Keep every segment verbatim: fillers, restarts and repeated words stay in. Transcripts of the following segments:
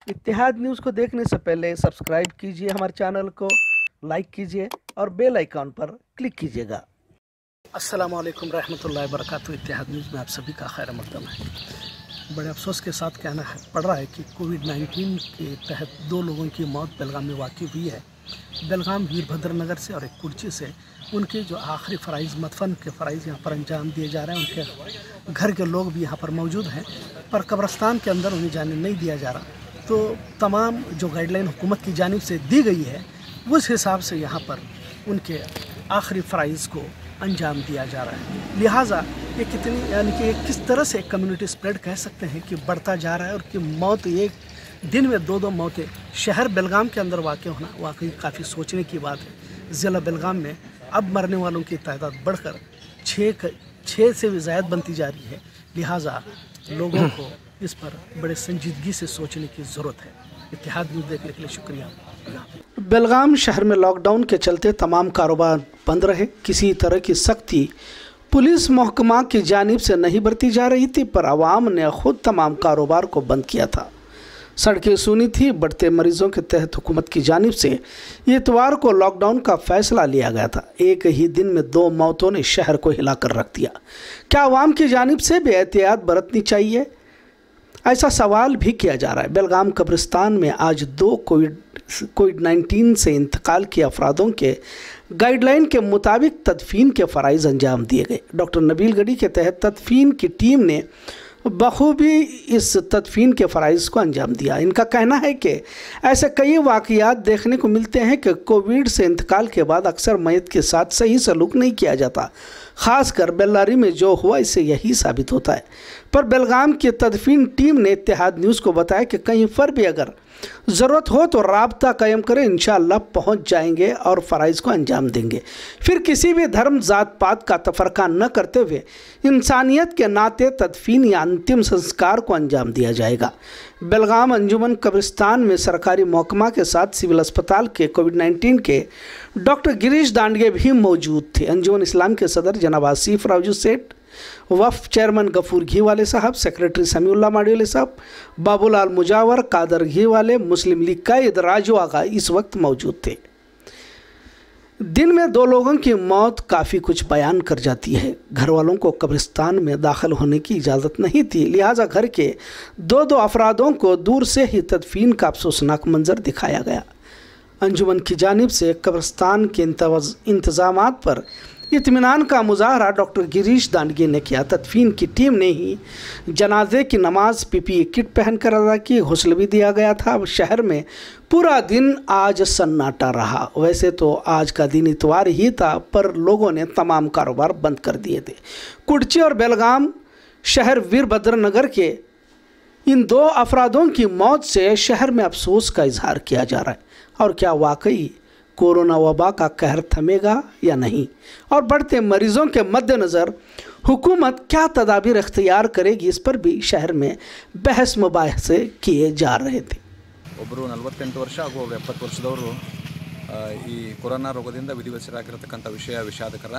इत्तेहाद news को देखने से पहले सब्सक्राइब कीजिए हमारे चैनल को, लाइक कीजिए और बेल आइकॉन पर क्लिक कीजिएगा। अस्सलाम वालेकुम रहमतुल्लाहि व बरकातहू। इत्तेहाद न्यूज़ में आप सभी का खैर मकदम है। बड़े अफसोस के साथ कहना है पड़ रहा है कि कोविड नाइन्टीन के तहत दो लोगों की मौत बेलगाम में वाक़ई हुई है। बेलगाम वीरभद्र नगर से और एक कुर्ची से उनके जो आखिरी फ़राइज़ मदफन के फ़राइज़ यहाँ पर अंजाम दिए जा रहे हैं। उनके घर के लोग भी यहाँ पर मौजूद हैं, पर कब्रस्तान के अंदर उन्हें जाने नहीं दिया जा रहा। तो तमाम जो गाइडलाइन हुकूमत की जानिब से दी गई है उस हिसाब से यहाँ पर उनके आखिरी फ़राइज़ को अंजाम दिया जा रहा है। लिहाजा ये कितनी यानी कि किस तरह से कम्युनिटी स्प्रेड कह सकते हैं कि बढ़ता जा रहा है, और कि मौत एक दिन में दो दो मौतें शहर बेलगाम के अंदर वाक़ होना वाकई काफ़ी सोचने की बात है। ज़िला बेलगाम में अब मरने वालों की तादाद बढ़कर छः छः से भी ज़्यादा बनती जा रही है। लिहाजा लोगों को इस पर बड़े संजीदगी से सोचने की ज़रूरत है। इत्तेहाद न्यूज़ देखने के लिए शुक्रिया। बेलगाम शहर में लॉकडाउन के चलते तमाम कारोबार बंद रहे। किसी तरह की सख्ती पुलिस महकमा की जानिब से नहीं बरती जा रही थी, पर आवाम ने खुद तमाम कारोबार को बंद किया था। सड़कें सूनी थी। बढ़ते मरीजों के तहत हुकूमत की जानिब से इतवार को लॉकडाउन का फैसला लिया गया था। एक ही दिन में दो मौतों ने शहर को हिलाकर रख दिया। क्या आवाम की जानिब से भी एहतियात बरतनी चाहिए, ऐसा सवाल भी किया जा रहा है। बेलगाम कब्रिस्तान में आज दो कोविड कोविड नाइन्टीन से इंतकाल किए अफरादों के गाइडलाइन के मुताबिक तदफीन के फ़राइज़ अंजाम दिए गए। डॉक्टर नबील गढ़ी के तहत तदफीन की टीम ने बखूबी इस तदफीन के फ़राइज़ को अंजाम दिया। इनका कहना है कि ऐसे कई वाक़यात देखने को मिलते हैं कि कोविड से इंतकाल के बाद अक्सर मैयत के साथ सही सलूक नहीं किया जाता। ख़ासकर बेल्लारी में जो हुआ इससे यही साबित होता है। पर बेलगाम की तदफीन टीम ने इत्तेहाद न्यूज़ को बताया कि कहीं पर भी अगर ज़रूरत हो तो राब्ता कायम करें, इंशाअल्लाह पहुंच जाएंगे और फ़राइज़ को अंजाम देंगे। फिर किसी भी धर्म जात पात का तफरका न करते हुए इंसानियत के नाते तदफीन या अंतिम संस्कार को अंजाम दिया जाएगा। बेलगाम अंजुमन कब्रिस्तान में सरकारी महकमा के साथ सिविल अस्पताल के कोविड नाइन्टीन के डॉक्टर गिरीश दांडगे भी मौजूद थे। अंजुमन इस्लाम के सदर जनाब आसिफ राजू सेठ, वफ़ चेयरमैन गफूर घी वाले साहब, सेक्रेटरी समीउल्लाह माड़ीवाले साहब, बाबूलाल मुजावर, कादर घी वाले, मुस्लिम लीग का राजू आगा इस वक्त मौजूद थे। दिन में दो लोगों की मौत काफ़ी कुछ बयान कर जाती है। घर वालों को कब्रिस्तान में दाखिल होने की इजाज़त नहीं थी, लिहाजा घर के दो दो अफरादों को दूर से ही तदफीन का अफसोसनाक मंजर दिखाया गया। अंजुमन की जानिब से कब्रिस्तान के इंतज़ामात पर इत्मीनान का मुजाहरा डॉक्टर गिरीश दांडगे ने किया। तदफीन की टीम ने ही जनाजे की नमाज पीपीई किट पहनकर अदा की। गौसल भी दिया गया था। शहर में पूरा दिन आज सन्नाटा रहा। वैसे तो आज का दिन इतवार ही था, पर लोगों ने तमाम कारोबार बंद कर दिए थे। कुर्ची और बेलगाम शहर वीरभद्र नगर के इन दो अफरादों की मौत से शहर में अफसोस का इजहार किया जा रहा है। और क्या वाकई कोरोना वबा का कहर थमेगा या नहीं, और बढ़ते मरीजों के मद्देनज़र हुकूमत क्या तदाबीर इख्तियार करेगी, इस पर भी शहर में बहस मुबाहसे किए जा रहे थे। ಒಬ್ಬರು ನಲವತ್ತೆಂಟು ವರ್ಷ ಹಾಗೂ ಒಬ್ಬರು ಎಪ್ಪತ್ತು ವರ್ಷದವರು ಈ ಕೊರೋನಾ ರೋಗದಿಂದ ವಿಧಿವಶರಾಗಿರತಕ್ಕಂಥ ವಿಷಯ ವಿಷಾದಕರ.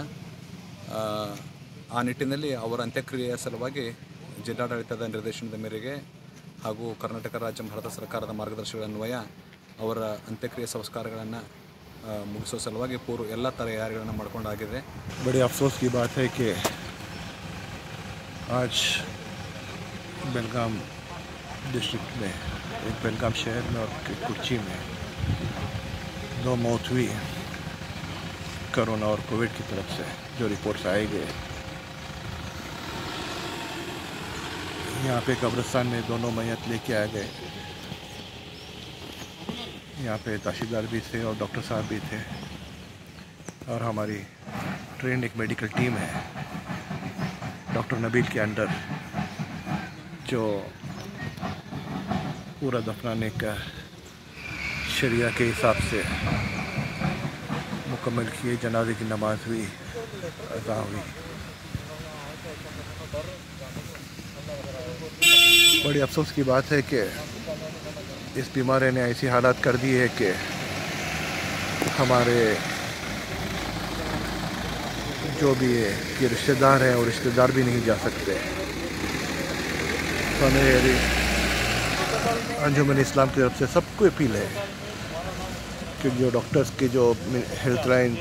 ಆ ನಿಟ್ಟಿನಲ್ಲಿ ಅವರ ಅಂತ್ಯಕ್ರಿಯೆಯ ಸಲುವಾಗಿ ಜಿಲ್ಲಾಡಳಿತದ ನಿರ್ದೇಶನದ ಮೇರೆಗೆ ಹಾಗೂ ಕರ್ನಾಟಕ ರಾಜ್ಯ ಭಾರತ ಸರ್ಕಾರದ ಮಾರ್ಗದರ್ಶನಗಳ ಅನ್ವಯ ಅವರ ಅಂತ್ಯಕ್ರಿಯೆ ಸಂಸ್ಕಾರಗಳನ್ನು मुझसे सलवागे पूर्व ಎಲ್ಲ तैयारियां ಮಾಡ್ಕೊಂಡಾಗಿದೆ। बड़े अफसोस की बात है कि आज बेलगाम डिस्ट्रिक्ट में, एक बेलगाम शहर में और कुर्ची में दो मौत हुई कोरोना और कोविड की तरफ से, जो रिपोर्ट्स आए गए। यहाँ पे कब्रिस्तान में दोनों मैयत लेके आ गए। यहाँ पे तहसीलदार भी थे और डॉक्टर साहब भी थे, और हमारी ट्रेन एक मेडिकल टीम है डॉक्टर नबील के अंडर, जो पूरा दफनाने का शरिया के हिसाब से मुकम्मल किए। जनाजे की नमाज हुई, अज़ा हुई। बड़ी अफसोस की बात है कि इस बीमारी ने ऐसी हालात कर दी है कि हमारे जो भी है कि रिश्तेदार हैं और रिश्तेदार भी नहीं जा सकते। तो हमें अंजुमन इस्लाम की तरफ से सबको अपील है कि जो डॉक्टर्स के जो हेल्थ लाइन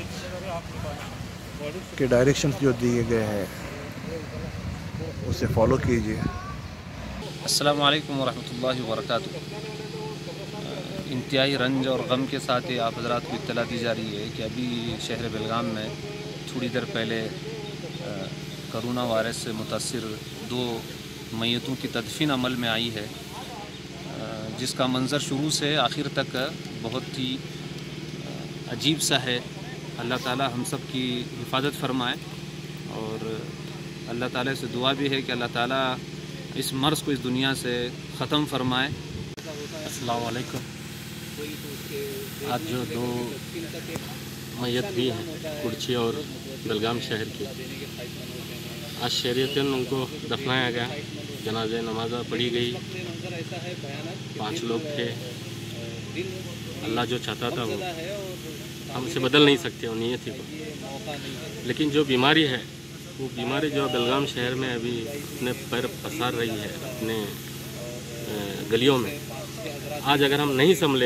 के डायरेक्शंस जो दिए गए हैं उसे फॉलो कीजिए। अस्सलाम वालेकुम वरहमतुल्लाहि वबरकातुहू। इंतहाई रंज और गम के साथ ही आप हज़रात को इत्तला दी जा रही है कि अभी शहर बेलगाम में थोड़ी देर पहले कोरोना वायरस से मुतासिर दो मैयतों की तदफीन अमल में आई है, जिसका मंज़र शुरू से आखिर तक बहुत ही अजीब सा है। अल्लाह ताला हम सब की हिफाजत फरमाए और अल्लाह ताला से दुआ भी है कि अल्लाह ताला इस मर्ज़ को इस दुनिया से ख़त्म फरमाए। अस्सलाम वालेकुम। आज जो दो मैयत भी हैं कुर्ची और बेलगाम शहर की, आज शरीयतन उनको दफनाया गया, जनाजे नमाज़ पढ़ी गई। पांच लोग थे। अल्लाह जो चाहता था वो हम उसे बदल नहीं सकते, वो नीयत ही को। लेकिन जो बीमारी है वो बीमारी जो बेलगाम शहर में अभी अपने पैर पसार रही है अपने गलियों में, आज अगर हम नहीं संभले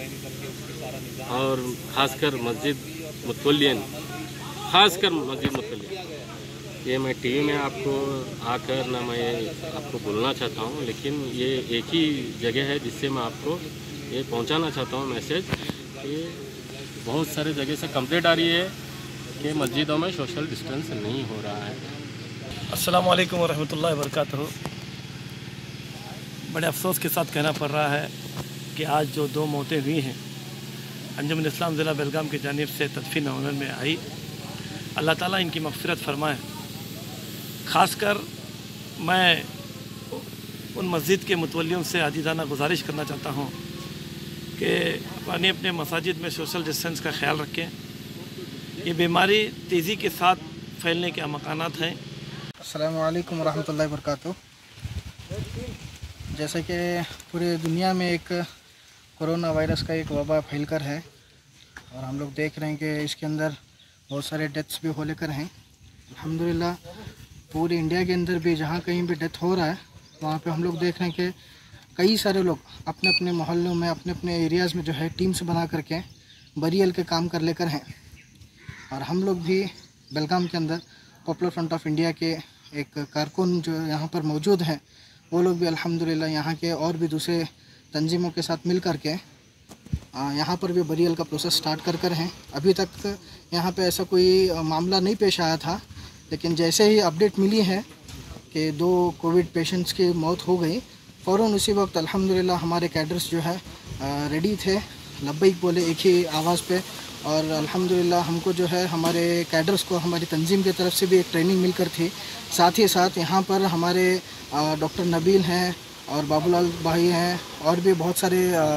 और ख़ासकर मस्जिद मुतवल्लियन, ख़ासकर मस्जिद मुतवल्लियन, ये मैं टीवी में आपको आकर ना मैं आपको बोलना चाहता हूँ, लेकिन ये एक ही जगह है जिससे मैं आपको ये पहुँचाना चाहता हूँ मैसेज। ये बहुत सारे जगह से कंप्लेंट आ रही है कि मस्जिदों में सोशल डिस्टेंस नहीं हो रहा है। अस्सलाम वालेकुम वरहमतुल्लाहि वबरकातुहू। बड़े अफसोस के साथ कहना पड़ रहा है कि आज जो दो मौतें हुई हैं अंजुमन इस्लाम ज़िला बेलगाम की जानिब से तदफीन अमल में आई, अल्लाह ताला इनकी मग़फ़िरत फरमाए। ख़ासकर मैं उन मस्जिद के मुतवल्लियों से आजीज़ाना गुजारिश करना चाहता हूँ कि अपने अपने मसाजिद में सोशल डिस्टेंस का ख्याल रखें। ये बीमारी तेज़ी के साथ फैलने के अमकानात हैं। अस्सलामु अलैकुम वरहमतुल्लाहि वबरकातुहू। जैसे कि पूरे दुनिया में एक कोरोना वायरस का एक वबा फैल कर है और हम लोग देख रहे हैं कि इसके अंदर बहुत सारे डेथ्स भी हो लेकर हैं। अल्हम्दुलिल्लाह पूरे इंडिया के अंदर भी जहाँ कहीं भी डेथ हो रहा है वहाँ पे हम लोग देख रहे हैं कि कई सारे लोग अपने अपने मोहल्लों में अपने अपने एरियाज़ में जो है टीम्स बना करके बरियल के काम कर लेकर हैं। और हम लोग भी बेलगाम के अंदर पॉपुलर फ्रंट ऑफ इंडिया के एक कारकुन जो यहाँ पर मौजूद हैं, वो लोग भी अल्हम्दुलिल्लाह यहाँ के और भी दूसरे तंजीमों के साथ मिल कर के यहाँ पर भी बरियल का प्रोसेस स्टार्ट कर कर हैं। अभी तक यहाँ पे ऐसा कोई मामला नहीं पेश आया था, लेकिन जैसे ही अपडेट मिली है कि दो कोविड पेशेंट्स की मौत हो गई, फ़ौरन उसी वक्त अल्हम्दुलिल्लाह हमारे कैडर्स जो है रेडी थे, लब्बैक बोले एक ही आवाज़ पे। और अल्हम्दुलिल्लाह हमको जो है हमारे कैडर्स को हमारी तंजीम की तरफ से भी एक ट्रेनिंग मिलकर थी। साथ ही साथ यहाँ पर हमारे डॉक्टर नबील हैं और बाबूलाल भाई हैं और भी बहुत सारे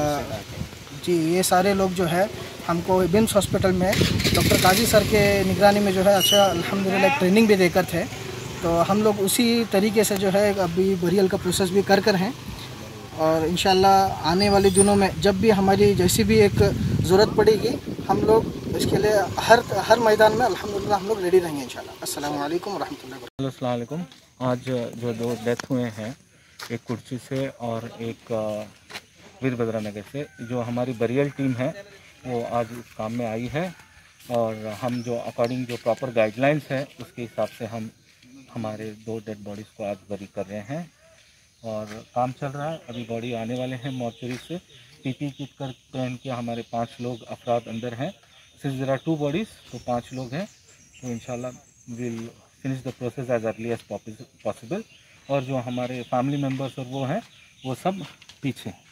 जी ये सारे लोग जो है हमको बिम्स हॉस्पिटल में डॉक्टर काजी सर के निगरानी में जो है अच्छा अल्हम्दुलिल्लाह ट्रेनिंग भी देकर थे। तो हम लोग उसी तरीके से जो है अभी बरियल का प्रोसेस भी कर कर हैं और इंशाल्लाह आने वाले दिनों में जब भी हमारी जैसी भी एक ज़रूरत पड़ेगी हम लोग इसके लिए हर हर मैदान में अल्हम्दुलिल्लाह हम लोग रेडी रहेंगे इंशाल्लाह। अस्सलाम वालेकुम व रहमतुल्लाहि व बरकातुहू। अस्सलाम वालेकुम। आज जो दो डेथ हुए हैं, एक कुर्ची से और एक वीरभद्रा नगर से, जो हमारी बरियल टीम है वो आज इस काम में आई है और हम जो अकॉर्डिंग जो प्रॉपर गाइडलाइंस है उसके हिसाब से हम हमारे दो डेड बॉडीज़ को आज बरी कर रहे हैं और काम चल रहा है। अभी बॉडी आने वाले हैं मॉर्चरी से। पीपी किट कर पहन के हमारे पांच लोग अफराद अंदर हैं। Since there are two bodies तो पांच लोग हैं, तो इंशाल्लाह will finish the process as early as possible. और जो हमारे फैमिली मेम्बर्स और वो हैं वो सब पीछे